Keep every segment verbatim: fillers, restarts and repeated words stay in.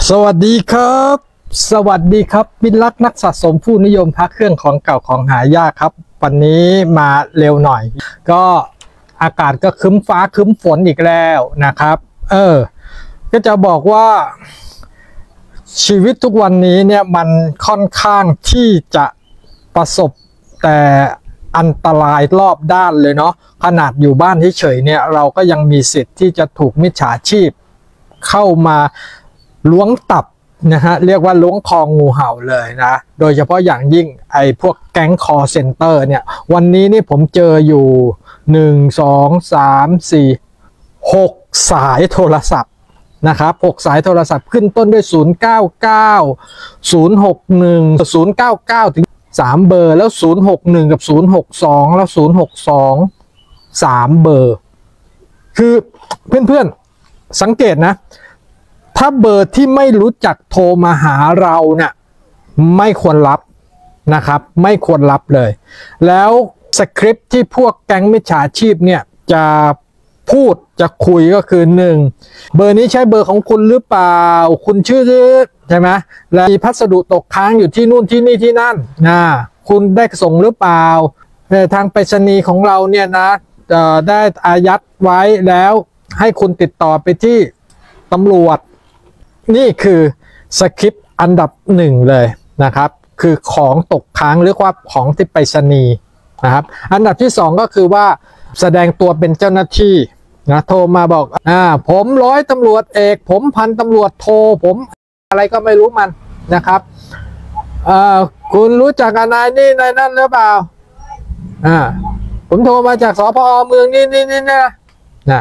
สวัสดีครับสวัสดีครับมิตรรักนักสะสมผู้นิยมพระเครื่องของเก่าของหายากครับวันนี้มาเร็วหน่อยก็อากาศก็ครึ้มฟ้าครึ้มฝนอีกแล้วนะครับเออก็จะบอกว่าชีวิตทุกวันนี้เนี่ยมันค่อนข้างที่จะประสบแต่อันตรายรอบด้านเลยเนาะขนาดอยู่บ้านเฉยๆเนี่ยเราก็ยังมีสิทธิ์ที่จะถูกมิจฉาชีพเข้ามาล้วงตับนะฮะเรียกว่าล้วงคองูเห่าเลยนะโดยเฉพาะอย่างยิ่งไอ้พวกแก๊งคอเซ็นเตอร์เนี่ยวันนี้นี่ผมเจออยู่หนึ่ง สอง สาม สี่ หกสายโทรศัพท์นะครับหกสายโทรศัพท์ขึ้นต้นด้วยศูนย์ เก้า เก้า ศูนย์ หก หนึ่ง ศูนย์ เก้า เก้าถึงสามเบอร์แล้วศูนย์ หก หนึ่งกับศูนย์ หก สองแล้วศูนย์ หก สอง สามเบอร์คือเพื่อนๆสังเกตนะถ้าเบอร์ที่ไม่รู้จักโทรมาหาเราเนี่ยไม่ควรรับนะครับไม่ควรรับเลยแล้วสคริปต์ที่พวกแก๊งมิจฉาชีพเนี่ยจะพูดจะคุยก็คือหนึ่งเบอร์นี้ใช่เบอร์ของคุณหรือเปล่าคุณชื่อใช่ไหมและมีพัสดุตกค้างอยู่ที่นู่นที่นี่ที่นั่นนะคุณได้ส่งหรือเปล่าทางไปรษณีย์ของเราเนี่ยนะได้อายัดไว้แล้วให้คุณติดต่อไปที่ตำรวจนี่คือสคริปต์อันดับหนึ่งเลยนะครับคือของตกค้างหรือว่าของที่ไปรษณีย์นะครับอันดับที่สองก็คือว่าแสดงตัวเป็นเจ้าหน้าที่นะโทรมาบอกอ่าผมร้อยตำรวจเอกผมพันตำรวจโทผมอะไรก็ไม่รู้มันนะครับอ่าคุณรู้จักนายนี่นายนั่นหรือเปล่าอ่าผมโทรมาจากสภ.เมืองนี่นี่นี่นะนะ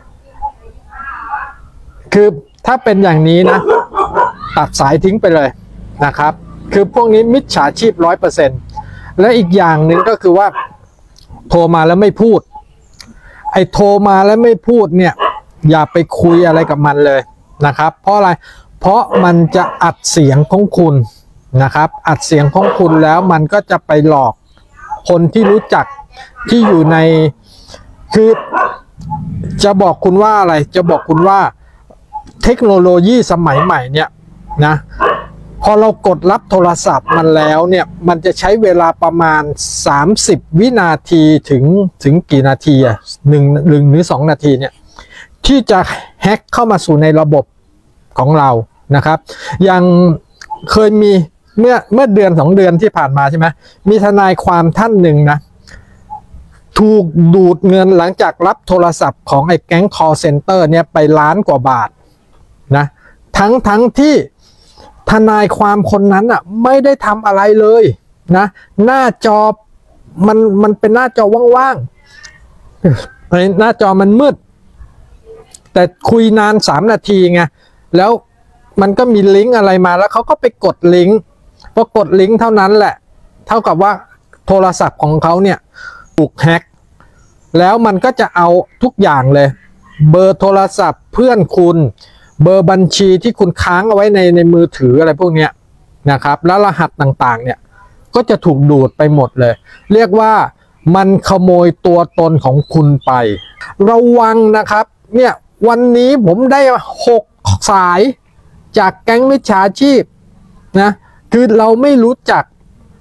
คือถ้าเป็นอย่างนี้นะตัดสายทิ้งไปเลยนะครับคือพวกนี้มิจฉาชีพร้อยเปอร์เซ็นต์และอีกอย่างหนึ่งก็คือว่าโทรมาแล้วไม่พูดไอ้โทรมาแล้วไม่พูดเนี่ยอย่าไปคุยอะไรกับมันเลยนะครับเพราะอะไรเพราะมันจะอัดเสียงของคุณนะครับอัดเสียงของคุณแล้วมันก็จะไปหลอกคนที่รู้จักที่อยู่ในคือจะบอกคุณว่าอะไรจะบอกคุณว่าเทคโนโลยีสมัยใหม่เนี่ยนะพอเรากดรับโทรศัพท์มันแล้วเนี่ยมันจะใช้เวลาประมาณสามสิบวินาทีถึงถึงกี่นาทีอ่ะหนึ่งหนึ่งหรือสองนาทีเนี่ยที่จะแฮ็กเข้ามาสู่ในระบบของเรานะครับอย่างเคยมีเมื่อเมื่อเดือนสองเดือนที่ผ่านมาใช่ไหมมีทนายความท่านหนึ่งนะถูกดูดเงินหลังจากรับโทรศัพท์ของไอ้แก๊ง call center เนี่ยไปล้านกว่าบาทนะทั้งทั้งที่ทนายความคนนั้นอ่ะไม่ได้ทำอะไรเลยนะหน้าจอมันมันเป็นหน้าจอว่างๆหน้าจอมันมืดแต่คุยนานสามนาทีไงแล้วมันก็มีลิงก์อะไรมาแล้วเขาก็ไปกดลิงก์พอกดลิงก์เท่านั้นแหละเท่ากับว่าโทรศัพท์ของเขาเนี่ยถูกแฮ็กแล้วมันก็จะเอาทุกอย่างเลยเบอร์โทรศัพท์เพื่อนคุณเบอร์บัญชีที่คุณค้างเอาไว้ในในมือถืออะไรพวกนี้นะครับแล้วรหัสต่างๆเนี่ยก็จะถูกดูดไปหมดเลยเรียกว่ามันขโมยตัวตนของคุณไประวังนะครับเนี่ยวันนี้ผมได้หกสายจากแก๊งมิจฉาชีพนะคือเราไม่รู้จัก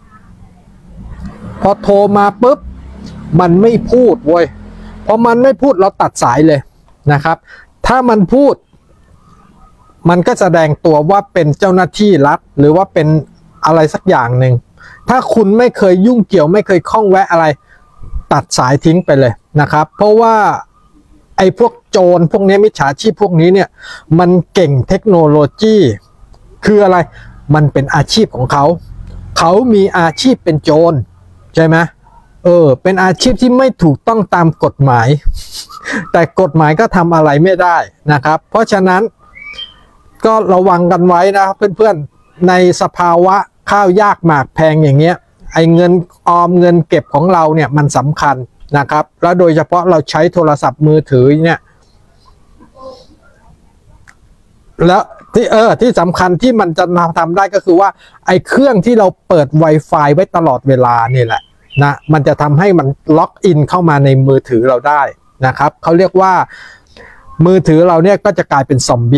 พอโทรมาปุ๊บมันไม่พูดเว้ยพอมันไม่พูดเราตัดสายเลยนะครับถ้ามันพูดมันก็แสดงตัวว่าเป็นเจ้าหน้าที่รัฐหรือว่าเป็นอะไรสักอย่างหนึ่งถ้าคุณไม่เคยยุ่งเกี่ยวไม่เคยข้องแวะอะไรตัดสายทิ้งไปเลยนะครับเพราะว่าไอ้พวกโจรพวกนี้มิจฉาชีพพวกนี้เนี่ยมันเก่งเทคโนโลยีคืออะไรมันเป็นอาชีพของเขาเขามีอาชีพเป็นโจรใช่ไหมเออเป็นอาชีพที่ไม่ถูกต้องตามกฎหมายแต่กฎหมายก็ทำอะไรไม่ได้นะครับเพราะฉะนั้นก็ระวังกันไว้นะครับเพื่อนๆในสภาวะข้าวยากหมากแพงอย่างเงี้ยไอ้เงินออมเงินเก็บของเราเนี่ยมันสำคัญนะครับแล้วโดยเฉพาะเราใช้โทรศัพท์มือถือเนี่ยแล้วที่เออที่สำคัญที่มันจะทำได้ก็คือว่าไอ้เครื่องที่เราเปิด Wi-Fi ไว้ตลอดเวลานี่แหละนะมันจะทำให้มันล็อกอินเข้ามาในมือถือเราได้นะครับเขาเรียกว่ามือถือเราเนี่ยก็จะกลายเป็นซอมบี้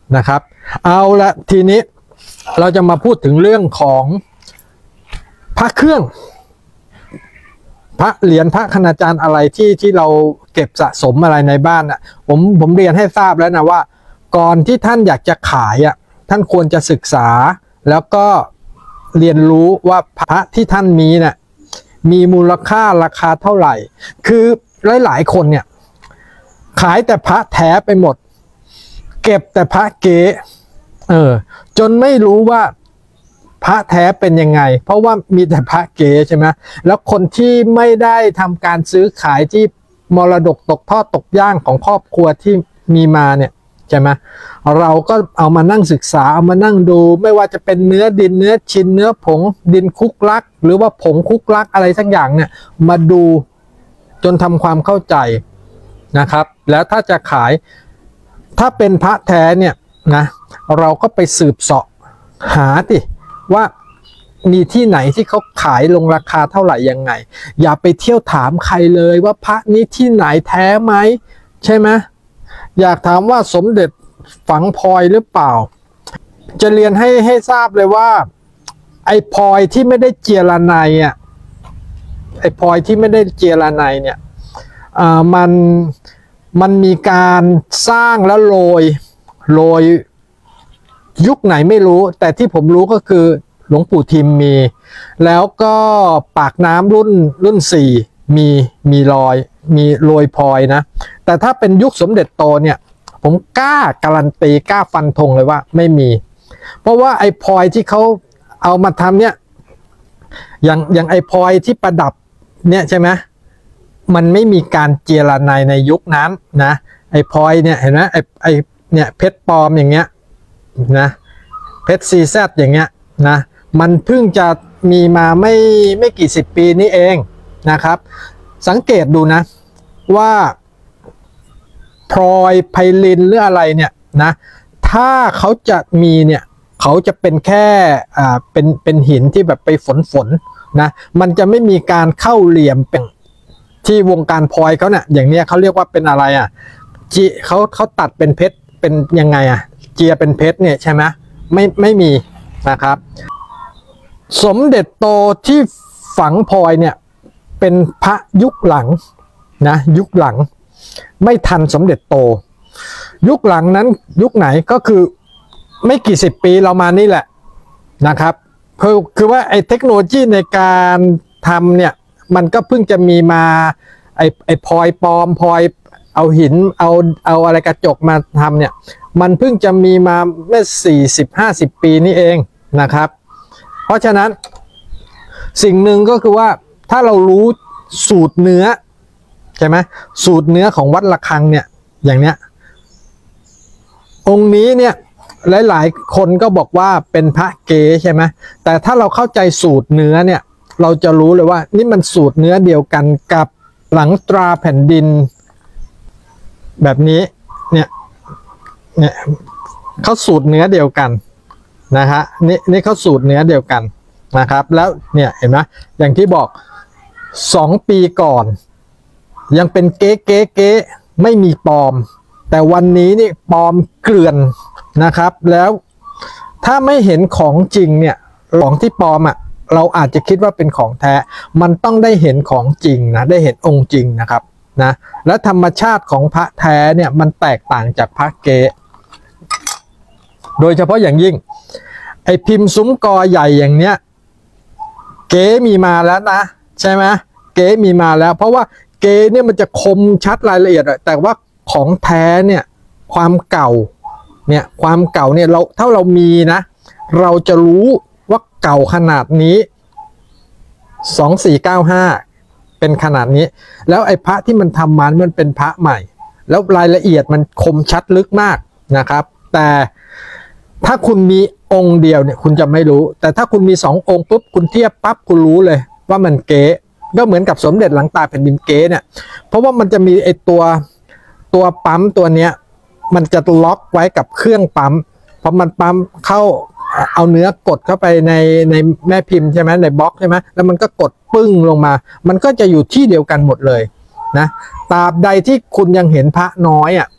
นะครับเอาละทีนี้เราจะมาพูดถึงเรื่องของพระเครื่องพระเหรียญพระคณาจารย์อะไรที่ที่เราเก็บสะสมอะไรในบ้านอ่ะผมผมเรียนให้ทราบแล้วนะว่าก่อนที่ท่านอยากจะขายอ่ะท่านควรจะศึกษาแล้วก็เรียนรู้ว่าพระที่ท่านมีเนี่ยมีมูลค่าราคาเท่าไหร่คือหลายๆคนเนี่ยขายแต่พระแท้ไปหมดเก็บแต่พระเก๊เออจนไม่รู้ว่าพระแท้เป็นยังไงเพราะว่ามีแต่พระเก๋ใช่ไหมแล้วคนที่ไม่ได้ทำการซื้อขายที่มรดกตกทอดตกย่างของครอบครัวที่มีมาเนี่ยใช่ไหมเราก็เอามานั่งศึกษาเอามานั่งดูไม่ว่าจะเป็นเนื้อดินเนื้อชินเนื้อผงดินคุกลักหรือว่าผงคุกลักอะไรสักอย่างเนี่ยมาดูจนทำความเข้าใจนะครับแล้วถ้าจะขายถ้าเป็นพระแท้เนี่ยนะเราก็ไปสืบเสาะหาดิว่ามีที่ไหนที่เขาขายลงราคาเท่าไหร่ยังไงอย่าไปเที่ยวถามใครเลยว่าพระนี้ที่ไหนแท้ไหมใช่ไหมอยากถามว่าสมเด็จฝังพลอยหรือเปล่าจะเรียนให้ให้ทราบเลยว่าไอ้พลอยที่ไม่ได้เจียระไนอ่ะไอ้พลอยที่ไม่ได้เจียระไนเนี่ยอ่ามันมันมีการสร้างแล้วโรยโรยยุคไหนไม่รู้แต่ที่ผมรู้ก็คือหลวงปู่ทิมมีแล้วก็ปากน้ำรุ่นรุ่นสี่มีมีรอยมีโรยพลอยนะแต่ถ้าเป็นยุคสมเด็จโตเนี่ยผมกล้าการันตีกล้าฟันธงเลยว่าไม่มีเพราะว่าไอ้พลอยที่เขาเอามาทำเนี่ยอย่างอย่างไอ้พลอยที่ประดับเนี่ยใช่ไหมมันไม่มีการเจรไนในยุคนั้นนะไอ้พลอยเนี่ยเห็นไหมไอ้ไอ้เนี่ยเพชรปลอมอย่างเงี้ยนะเพชรซีแซดอย่างเงี้ยนะมันเพิ่งจะมีมาไม่ไม่กี่สิบปีนี้เองนะครับสังเกตดูนะว่าพลอยไพลินหรืออะไรเนี่ยนะถ้าเขาจะมีเนี่ยเขาจะเป็นแค่อ่าเป็นเป็นหินที่แบบไปฝนฝนนะมันจะไม่มีการเข้าเหลี่ยมเป็นที่วงการพลอยเขาเนี่ยอย่างเนี้ยเขาเรียกว่าเป็นอะไรอ่ะจีเขาเขาตัดเป็นเพชรเป็นยังไงอ่ะเจียเป็นเพชรเนี่ยใช่ไหมไม่ไม่มีนะครับสมเด็จโตที่ฝังพลอยเนี่ยเป็นพระยุคหลังนะยุคหลังไม่ทันสมเด็จโตยุคหลังนั้นยุคไหนก็คือไม่กี่สิบปีเรามานี่แหละนะครับคือคือว่าไอ้เทคโนโลยีในการทำเนี่ยมันก็เพิ่งจะมีมาไอ้ไอ้พลอยปลอมพลอยเอาหินเอาเอาอะไรกระจกมาทำเนี่ยมันเพิ่งจะมีมาเมื่อสี่สิบห้าสิบปีนี้เองนะครับเพราะฉะนั้นสิ่งหนึ่งก็คือว่าถ้าเรารู้สูตรเนื้อใช่ไหมสูตรเนื้อของวัดระฆังเนี่ยอย่างเนี้ยองค์นี้เนี่ยหลายๆคนก็บอกว่าเป็นพระเก๋ใช่ไหมแต่ถ้าเราเข้าใจสูตรเนื้อเนี่ยเราจะรู้เลยว่านี่มันสูตรเนื้อเดียวกันกับหลังตราแผ่นดินแบบนี้เนี่ยเนี่ยเขาสูตรเนื้อเดียวกันนะฮะนี่นี่เขาสูตรเนื้อเดียวกันนะครับแล้วเนี่ยเห็นไหมอย่างที่บอกสองปีก่อนยังเป็นเก๊เก๊เก๊ไม่มีปลอมแต่วันนี้นี่ปลอมเกลื่อนนะครับแล้วถ้าไม่เห็นของจริงเนี่ยของที่ปลอมอ่ะเราอาจจะคิดว่าเป็นของแท้มันต้องได้เห็นของจริงนะได้เห็นองค์จริงนะครับนะและธรรมชาติของพระแท้เนี่ยมันแตกต่างจากพระเก๊โดยเฉพาะอย่างยิ่งไอพิมพ์ซุ้มกอใหญ่อย่างเนี้ยเก๋มีมาแล้วนะใช่ไหมเก๋มีมาแล้วเพราะว่าเก๋เนี่ยมันจะคมชัดรายละเอียดแต่ว่าของแท้เนี่ยความเก่าเนี่ยความเก่าเนี่ยเราถ้าเรามีนะเราจะรู้ว่าเก่าขนาดนี้สองสี่เก้าห้าเป็นขนาดนี้แล้วไอ้พระที่มันทำมามันเป็นพระใหม่แล้วรายละเอียดมันคมชัดลึกมากนะครับแต่ถ้าคุณมีองค์เดียวเนี่ยคุณจะไม่รู้แต่ถ้าคุณมีสององค์ปุ๊บคุณเทียบปั๊บคุณรู้เลยว่ามันเก๋ก็เหมือนกับสมเด็จหลังตาแผ่นดินเก๋เนี่ยเพราะว่ามันจะมีไอ้ตัวตัวปั๊มตัวเนี้ยมันจะล็อกไว้กับเครื่องปั๊มพอมันปั๊มเข้าเอาเนื้อกดเข้าไปในในแม่พิมพ์ใช่ไหมในบล็อกใช่ไหมแล้วมันก็กดปึ้งลงมามันก็จะอยู่ที่เดียวกันหมดเลยนะตราบใดที่คุณยังเห็นพระน้อยอ่ะ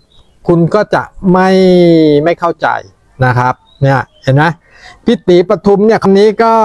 คุณก็จะไม่ไม่เข้าใจนะครับเนี่ยเห็นไหมพี่ตีปทุมเนี่ยคนนี้ก็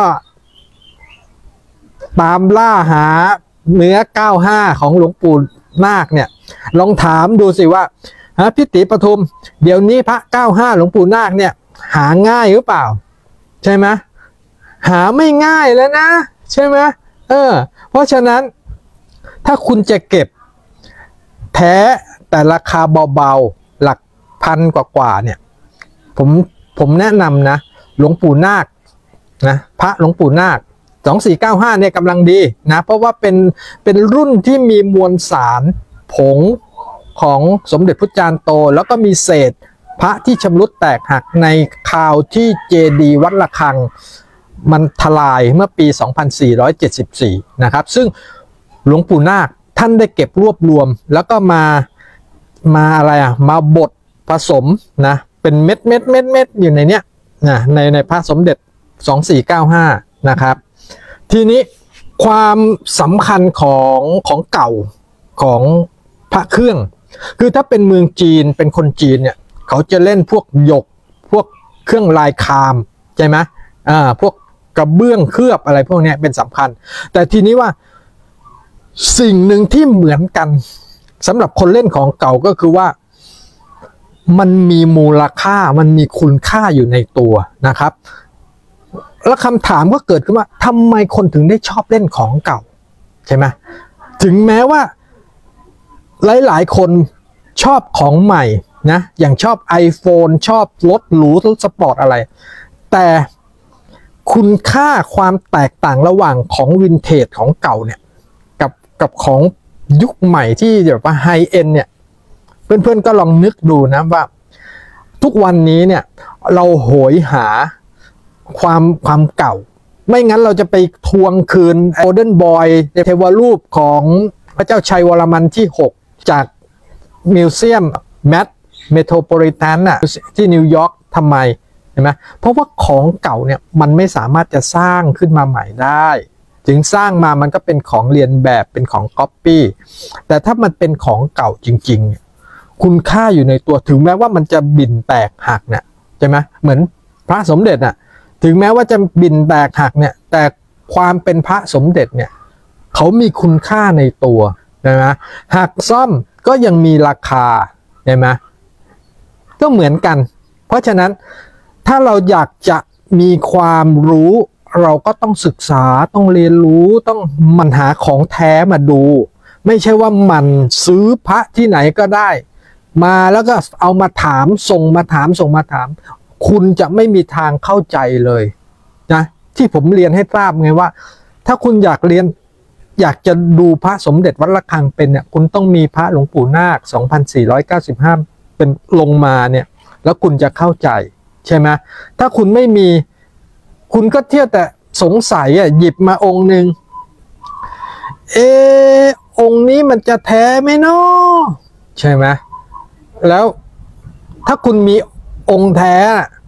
ตามล่าหาเนื้อเก้าห้าของหลวงปู่นาคเนี่ยลองถามดูสิว่าฮะพี่ตีปทุมเดี๋ยวนี้พระเก้าห้าหลวงปู่นาคเนี่ยหาง่ายหรือเปล่าใช่ไหมหาไม่ง่ายแล้วนะใช่ไหมเออเพราะฉะนั้นถ้าคุณจะเก็บแท้แต่ราคาเบาๆหลักพันกว่าๆเนี่ยผมผมแนะนำนะหลวงปู่นาคนะพระหลวงปู่นาคสองสี่เก้าห้าเนี่ยกำลังดีนะเพราะว่าเป็นเป็นรุ่นที่มีมวลสารผงของสมเด็จพระจารย์โตแล้วก็มีเศษพระที่ชำรุดแตกหักในคราวที่เจดีย์วัดระฆังมันทลายเมื่อปีสองพันสี่ร้อยเจ็ดสิบสี่นะครับซึ่งหลวงปู่นาคท่านได้เก็บรวบรวมแล้วก็มามาอะไรอ่ะมาบดผสมนะเป็นเม็ดเม็ดเม็ดเม็ดอยู่ในเนี้ยนะในในพระสมเด็จสองสี่เก้าห้านะครับทีนี้ความสำคัญของของเก่าของพระเครื่องคือถ้าเป็นเมืองจีนเป็นคนจีนเนี่ยเขาจะเล่นพวกหยกพวกเครื่องลายคามใช่ไหมอ่าพวกกระเบื้องเคลือบอะไรพวกนี้เป็นสำคัญแต่ทีนี้ว่าสิ่งหนึ่งที่เหมือนกันสำหรับคนเล่นของเก่าก็คือว่ามันมีมูลค่ามันมีคุณค่าอยู่ในตัวนะครับแล้วคำถามก็เกิดขึ้นว่าทำไมคนถึงได้ชอบเล่นของเก่าใช่ไหมถึงแม้ว่าหลายๆคนชอบของใหม่นะอย่างชอบ iPhone ชอบรถหรูรถสปอร์ตอะไรแต่คุณค่าความแตกต่างระหว่างของวินเทจของเก่าเนี่ยกับกับของยุคใหม่ที่แบบว่าไฮเอ็นเนี่ยเพื่อนๆก็ลองนึกดูนะว่าทุกวันนี้เนี่ยเราโหยหาความความเก่าไม่งั้นเราจะไปทวงคืนโกลเด้นบอยเทวรูปของพระเจ้าชัยวรมันที่หกจากมิวเซียมแมทเมโทรโพลิแทนน่ะที่นิวยอร์กทำไมเห็นไหมเพราะว่าของเก่าเนี่ยมันไม่สามารถจะสร้างขึ้นมาใหม่ได้ถึงสร้างมามันก็เป็นของเรียนแบบเป็นของก๊อปปี้แต่ถ้ามันเป็นของเก่าจริงๆคุณค่าอยู่ในตัวถึงแม้ว่ามันจะบิ่นแตกหักเนี่ยใช่ไหมเหมือนพระสมเด็จน่ะถึงแม้ว่าจะบิ่นแตกหักเนี่ยแต่ความเป็นพระสมเด็จเนี่ยเขามีคุณค่าในตัวใช่ไหมหักซ่อมก็ยังมีราคาใช่ไหมก็เหมือนกันเพราะฉะนั้นถ้าเราอยากจะมีความรู้เราก็ต้องศึกษาต้องเรียนรู้ต้องมันหาของแท้มาดูไม่ใช่ว่ามันซื้อพระที่ไหนก็ได้มาแล้วก็เอามาถามส่งมาถามส่งมาถามคุณจะไม่มีทางเข้าใจเลยนะที่ผมเรียนให้ทราบไงว่าถ้าคุณอยากเรียนอยากจะดูพระสมเด็จวัดระฆังเป็นเนี่ยคุณต้องมีพระหลวงปู่นาคสองพันสี่ร้อยเก้าสิบห้าเป็นลงมาเนี่ยแล้วคุณจะเข้าใจใช่ไหมถ้าคุณไม่มีคุณก็เที่ยวแต่สงสัยอ่ะหยิบมาองค์หนึ่งเออองค์นี้มันจะแท้ไหมเนาะใช่ไหมแล้วถ้าคุณมีองค์แท้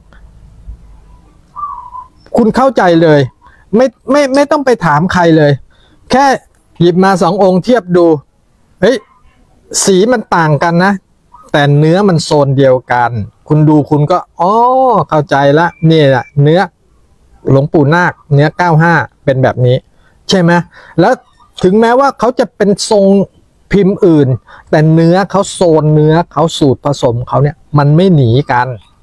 คุณเข้าใจเลยไม่ไม่ไม่ต้องไปถามใครเลยแค่หยิบมาสององค์เทียบดูเฮ้ยสีมันต่างกันนะแต่เนื้อมันโซนเดียวกันคุณดูคุณก็อ๋อเข้าใจละนี่แหละเนื้อหลวงปู่นาคเนื้อเก้าห้าเป็นแบบนี้ใช่ไหมแล้วถึงแม้ว่าเขาจะเป็นทรงพิมพ์อื่นแต่เนื้อเขาโซนเนื้อเขาสูตรผสมเขาเนี่ยมันไม่หนีกัน